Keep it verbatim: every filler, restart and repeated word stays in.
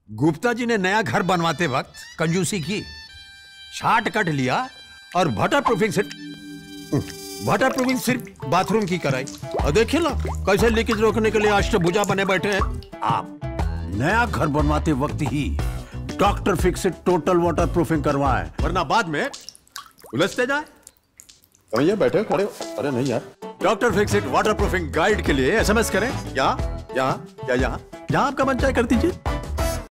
गुप्ता जी ने नया घर बनवाते वक्त कंजूसी की, शार्ट कट लिया और वाटर प्रूफिंग सिर्फ वाटर प्रूफिंग सिर्फ बाथरूम की कराई। और देखिए ना कैसे लीकेज रोकने के लिए अष्टभुजा बने बैठे हैं। आप नया घर बनवाते वक्त ही doctor Fixit total waterproofing करवाएं, वरना बाद में उलझते जाए। तो ये बैठे खड़े हो। अरे नहीं यार, doctor Fixit waterproofing guide के लिए एसएमएस करें यहाँ यहाँ या यहाँ जहाँ आपका मन चाहे कर दीजिए।